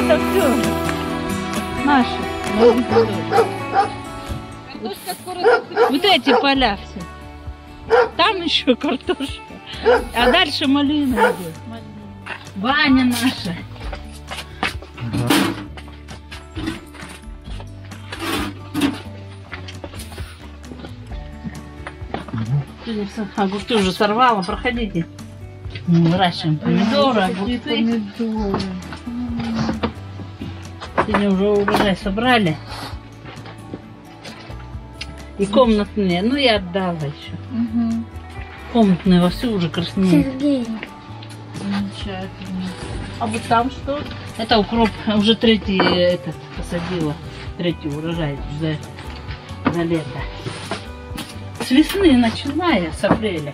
это все наши. Вот эти поля все. Там еще картошка. А дальше малина идет. Баня наша. Огурцы уже сорвала, проходите. Мы выращиваем помидоры, огурцы. Сегодня уже урожай собрали. И комнатные, ну я отдала еще. Комнатные вовсю уже краснеют. Замечательно. А вот там что? Это укроп, уже третий этот посадила. Третий урожай за лето. С весны начиная, с апреля.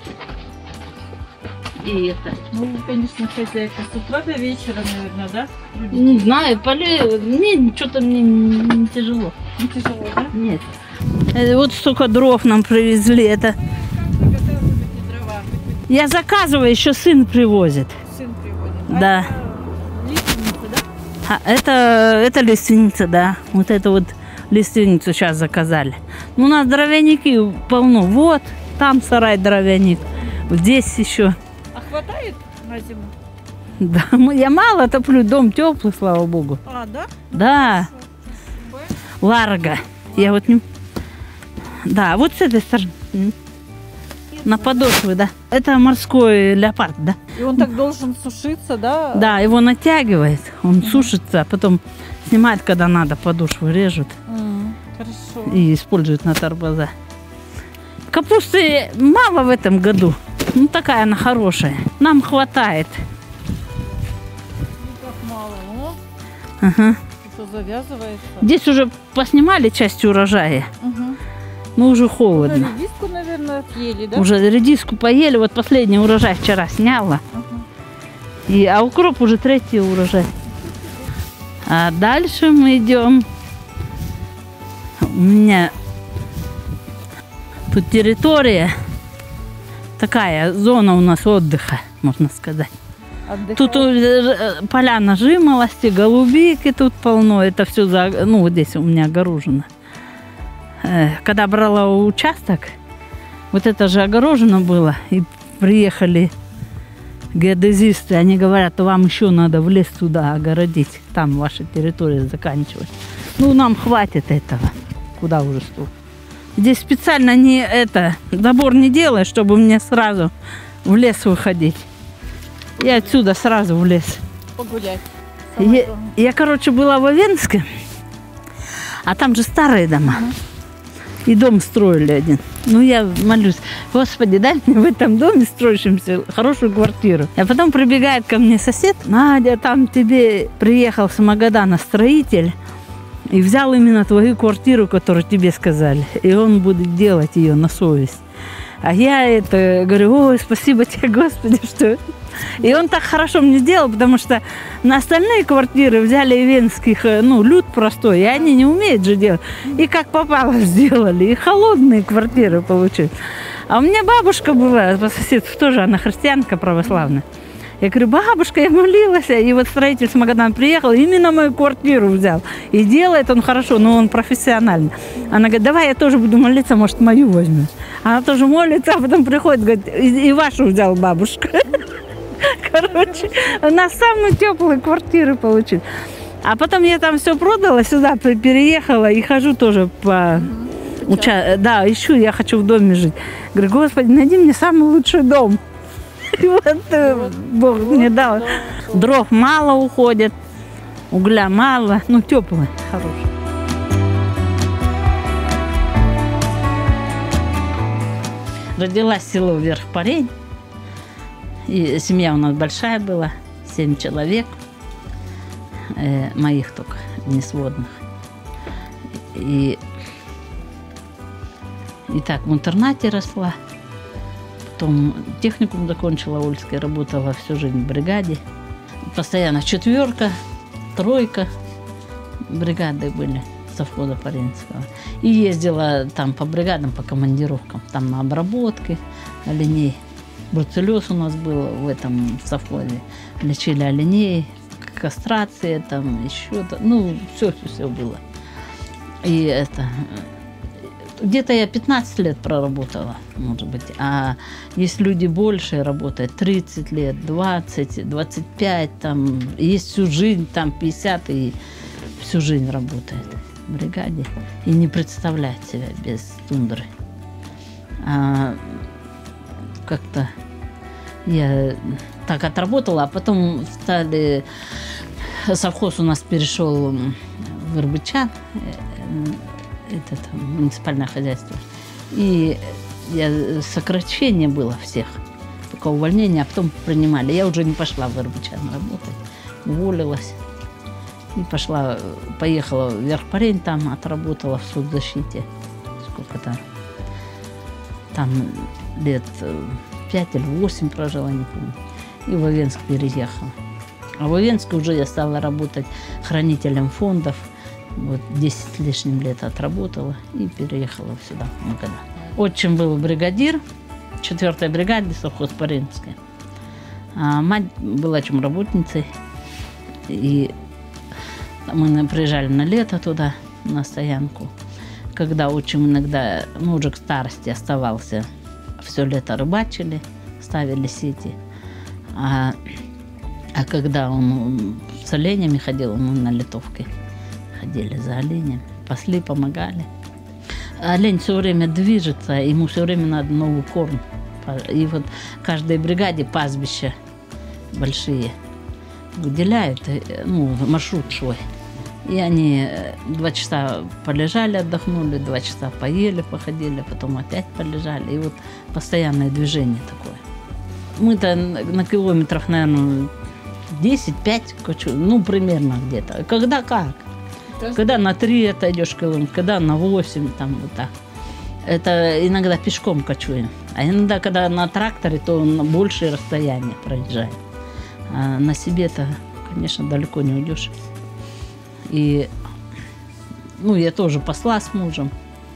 И это. Ну, конечно, хозяйка с утра до вечера, наверное, да? Не знаю, поле. Мне что-то не тяжело. Не тяжело, да? Нет. Вот столько дров нам привезли. Это. Дрова. Я заказываю, еще сын привозит. Сын приводит. Да. Лиственница, да? Это лиственница, да. Вот это вот лиственницу сейчас заказали. Ну, у нас дровяники полно. Вот, там сарай дровяник. Здесь еще. А хватает на зиму? Да, я мало топлю, дом теплый, слава богу. А, да? Да. Ларго. Я вот не... Да, вот с этой стороны. На подошве, да. Это морской леопард, да. И он так должен сушиться, да? Да, его натягивает, он сушится, а потом снимает, когда надо, подошву режут. Хорошо. И используют на торбоза. Капусты мало в этом году. Ну, такая она хорошая. Нам хватает. Как мало, о. Ага. Что завязывается. Здесь уже поснимали часть урожая. Угу. Но уже холодно. Редиску, наверное, отъели, да? Уже редиску поели. Вот последний урожай вчера сняла. А укроп уже третий урожай. А дальше мы идем. У меня тут территория. Такая зона у нас отдыха, можно сказать. Тут поля нажимолости, голубики тут полно. Это все, ну, вот здесь у меня огорожено. Когда брала участок, вот это же огорожено было. И приехали геодезисты, они говорят, вам еще надо в лес туда огородить. Там ваша территория заканчивается. Ну, нам хватит этого. Куда уже столько. Здесь специально забор не делаю, чтобы мне сразу в лес выходить. Я отсюда сразу в лес. Погулять. Я, короче, была в Овенске, а там же старые дома. И дом строили один. Ну, я молюсь, Господи, дай мне в этом доме строящемся хорошую квартиру. А потом прибегает ко мне сосед. Надя, там тебе приехал с Магадана строитель и взял именно твою квартиру, которую тебе сказали. И он будет делать ее на совесть. А я говорю, ой, спасибо тебе, Господи, что... И он так хорошо мне сделал, потому что на остальные квартиры взяли венских, люд простой, и они не умеют же делать. И как попало сделали, и холодные квартиры получили. А у меня бабушка была по соседству, тоже она христианка православная. Я говорю, бабушка, я молилась, и вот строитель с Магадана приехал, именно мою квартиру взял. И делает он хорошо, но он профессиональный. Она говорит, давай я тоже буду молиться, может, мою возьмешь. Она тоже молится, а потом приходит, говорит, и вашу взял бабушка. Короче, у нас самую теплую квартиру получили. А потом я там все продала, сюда переехала и хожу тоже по... Да, ищу, я хочу в доме жить. Говорю, Господи, найди мне самый лучший дом. И вот Бог мне дал. Дров мало уходит, угля мало, теплый, хороший. Родилась в село Верх-Парень. И семья у нас большая была, 7 человек, моих только, не сводных. И так в интернате росла, потом техникум закончила Ольской, работала всю жизнь в бригаде. Постоянно 4, 3 бригады были совхоза Паренского. И ездила там по бригадам, по командировкам, там на обработке оленей. Бруцеллез у нас был в совхозе. Лечили оленей, кастрация, там еще, ну, все было. И это... Где-то я 15 лет проработала, может быть. А есть люди больше работают, 30 лет, 20, 25, там, есть всю жизнь, там 50 и всю жизнь работает в бригаде. И не представляет себя без тундры. А как-то я так отработала, а потом стали... Совхоз у нас перешел в Ирбычан, это там, муниципальное хозяйство. И сокращение было всех. Только увольнение, а потом принимали. Я уже не пошла в Ирбычан работать. Уволилась. И поехала в Верхпарень, там отработала в соцзащите. Сколько там? Там лет 5 или 8 прожила, не помню. И в Овенск переехала. А в Овенске уже я стала работать хранителем фондов. Вот 10 с лишним лет отработала и переехала сюда, в Магадан. Отчим был бригадир 4-й бригаде, совхоз Паренская. А мать была чумработницей. И мы приезжали на лето туда, на стоянку. Когда отчим иногда, ну, уже к старости оставался, все лето рыбачили, ставили сети. А когда он с оленями ходил, мы на литовке ходили за оленями, пасли, помогали. Олень все время движется, ему все время надо новый корм. И вот каждой бригаде пастбища большие выделяют, ну, маршрут свой. И они 2 часа полежали, отдохнули, 2 часа поели, походили, потом опять полежали. И вот постоянное движение такое. Мы-то на километрах, наверное, 10-5, ну, примерно где-то. Когда как? Когда на 3 отойдешь километр, когда на 8, там вот так. Это иногда пешком кочуем. А иногда, когда на тракторе, то на большее расстояние проезжаем. А на себе-то, конечно, далеко не уйдешь. И, ну, я тоже пасла с мужем.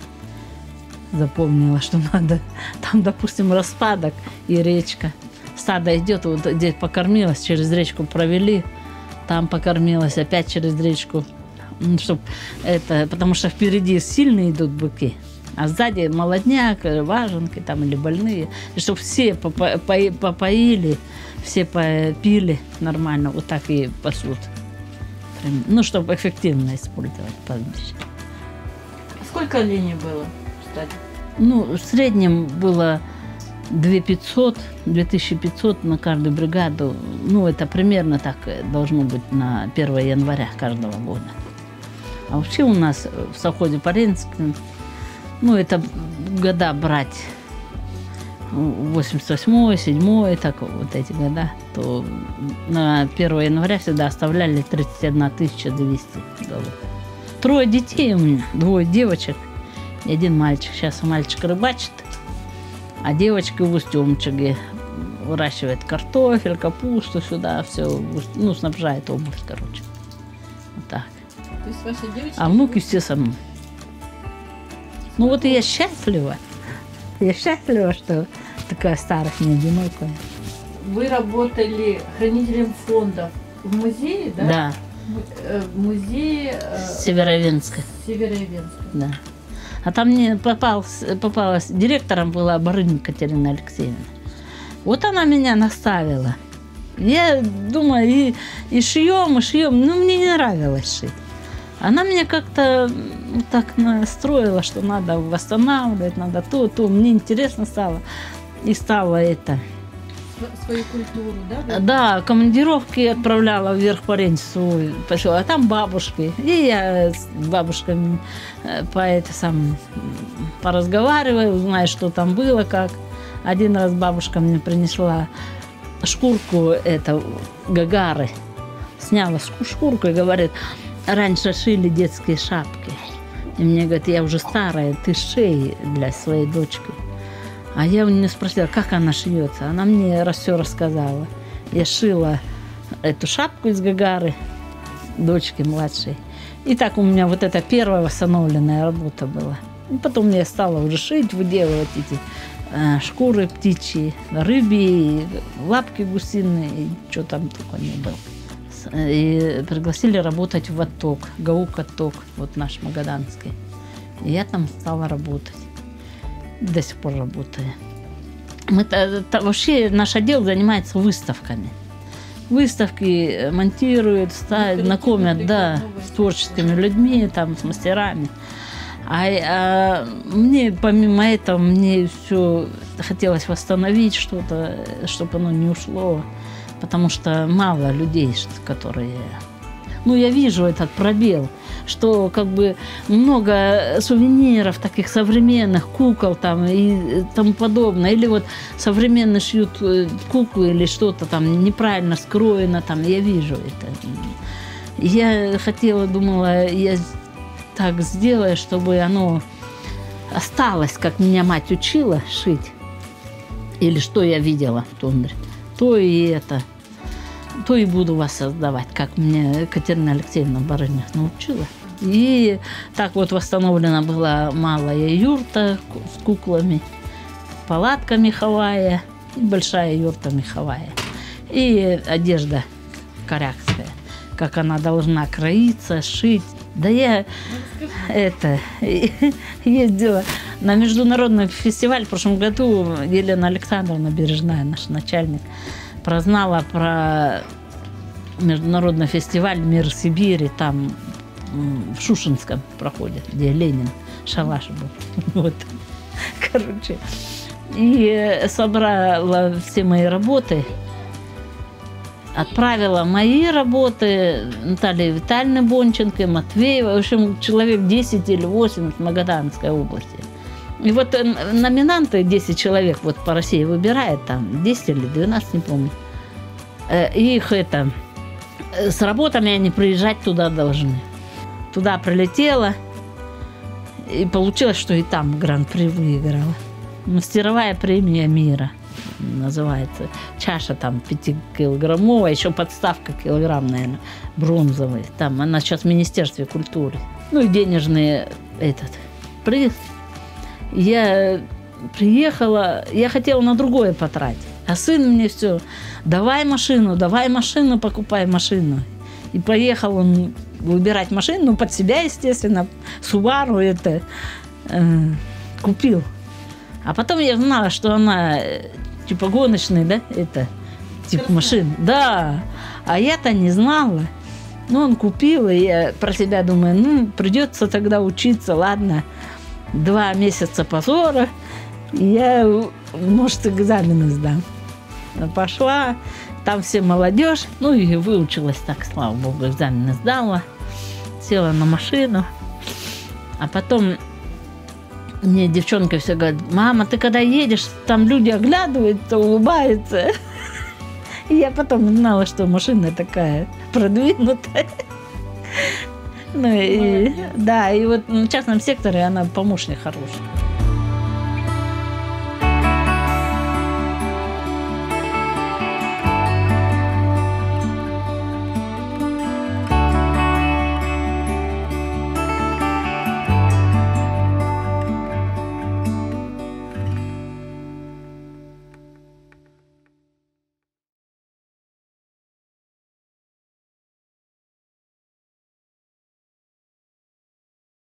Запомнила, что надо. Там, допустим, распадок и речка. Стадо идет, вот здесь покормилась, через речку провели. Там покормилась, опять через речку. Чтоб это, потому что впереди сильно идут быки, а сзади молодняк, важенки там или больные. И чтобы все попоили, все попили нормально, вот так и пасут. Ну, чтобы эффективно использовать пастбище. Сколько оленей было в стаде? Ну, в среднем было 2500 на каждую бригаду. Ну, это примерно так должно быть на 1 января каждого года. А вообще у нас в совхозе Паренском, ну, это года брать 88-й, 7-й, так вот эти года, то на 1 января всегда оставляли 31 200 голов. 3 детей у меня, 2 девочек и 1 мальчик. Сейчас мальчик рыбачит, а девочка в Устюмчиге выращивает картофель, капусту сюда, все, ну, снабжает область, короче. Вот так. То есть ваши девочки... А внуки все со мной. Ну вот и я счастлива. Я счастлива, что такая старость, не одинокая. Вы работали хранителем фондов в музее, да? Да. В музее... Северовенска. Северовенска. Да. А там мне попалась директором была Барынина Катерина Алексеевна. Вот она меня наставила. Я думаю, и шьем, но мне не нравилось шить. Она меня как-то так настроила, что надо восстанавливать, надо то. Мне интересно стало. И стало это. Свою культуру, да? Да, командировки отправляла вверх по Ренцу, а там бабушки. И я с бабушками поразговариваю, узнаю, что там было, как. Один раз бабушка мне принесла шкурку гагары. Сняла шкурку и говорит: раньше шили детские шапки. И мне говорит: я уже старая, ты шей для своей дочки. А я у нее спросила, как она шьется. Она мне все рассказала. Я шила эту шапку из гагары дочки младшей. И так у меня вот эта первая восстановленная работа была. И потом я стала уже шить, выделывать эти шкуры птичьи, рыбьи, лапки гусиные, и что там только не было. и пригласили работать в ОТОК, ГАУК ОТОК, вот наш магаданский. И я там стала работать. До сих пор работаю. Вообще наш отдел занимается выставками. Выставки монтируют, ставят, знакомят, да, с творческими людьми, там, с мастерами. А мне, помимо этого, мне все хотелось восстановить что-то, чтобы оно не ушло, потому что мало людей, которые... Ну, я вижу этот пробел, что как бы много сувениров таких современных, кукол там и тому подобное. Или вот современно шьют куклы или что-то там неправильно скроено, там, я вижу это. Я хотела, думала, я так сделаю, чтобы оно осталось, как меня мать учила шить. Или что я видела в тундре, то и это. То и буду вас создавать, как мне Катерина Алексеевна Барыня научила. И так вот восстановлена была малая юрта с куклами, палатка меховая и большая юрта меховая. И одежда корякская, как она должна кроиться, шить. Да я ездила на международный фестиваль в прошлом году. Елена Александровна Бережная, наш начальник, прознала про международный фестиваль «Мир Сибири», там в Шушинском проходит, где Ленин, шалаш был. Вот. Короче. И собрала все мои работы, отправила мои работы Наталье Витальевне Бонченко, Матвеева, в общем, человек 10 или 8 в Магаданской области. И вот номинанты, 10 человек вот по России выбирает, там 10 или 12, не помню. Их это, с работами они приезжать туда должны. Туда прилетела, и получилось, что и там гран-при выиграла. Мастеровая премия мира называется. Чаша там 5-килограммовая, еще подставка килограмм, наверное, бронзовая. Там она сейчас в Министерстве культуры. Ну и денежный этот приз. Я приехала, я хотела на другое потратить. А сын мне все, давай машину, покупай машину. И поехал он выбирать машину, ну, под себя, естественно, Subaru это купил. А потом я знала, что она типа гоночная, да, это, типа машина. Да, а я-то не знала. Ну, он купил, и я про себя думаю, ну, придется тогда учиться, ладно. 2 месяца позора, и я, может, экзамены сдам. Пошла, там все молодежь, ну и выучилась так, слава богу, экзамены сдала, села на машину, а потом мне девчонка все говорит: мама, ты когда едешь, там люди оглядываются, улыбаются. И я потом знала, что машина такая продвинутая. Ну и, да, и вот в частном секторе она помощник хороший.